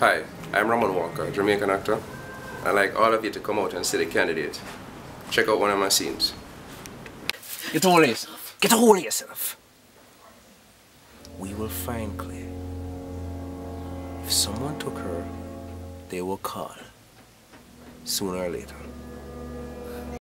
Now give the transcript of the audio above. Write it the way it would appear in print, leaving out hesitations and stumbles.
Hi, I'm RAMON WALKER, Jamaican actor. I'd like all of you to come out and see the candidate. Check out one of my scenes. Get a hold of yourself. Get a hold of yourself. We will find Claire. If someone took her, they will call. Sooner or later.